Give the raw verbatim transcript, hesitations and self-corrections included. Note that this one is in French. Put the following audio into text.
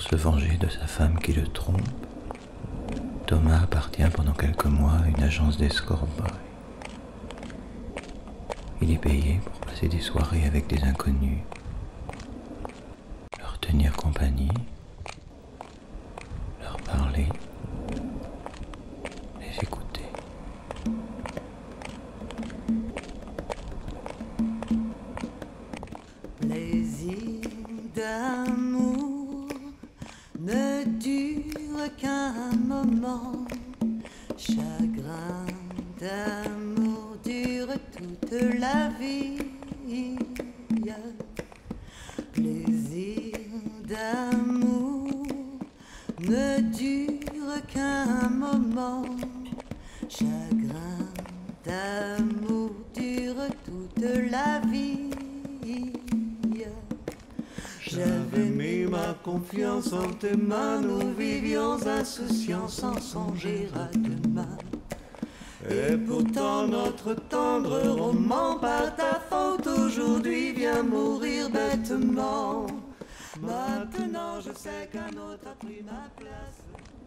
se venger de sa femme qui le trompe, Thomas appartient pendant quelques mois à une agence d'escort boy. Il est payé pour passer des soirées avec des inconnus, leur tenir compagnie, leur parler, les écouter. Plaisir d'amour ne dure qu'un moment, chagrin d'amour dure toute la vie. Plaisir d'amour ne dure qu'un moment, chagrin d'amour dure toute la vie. J'avais mis ma confiance en tes mains, nous vivions insouciants sans songer à demain. Et pourtant notre tendre roman par ta faute aujourd'hui vient mourir bêtement. Maintenant je sais qu'un autre a pris ma place.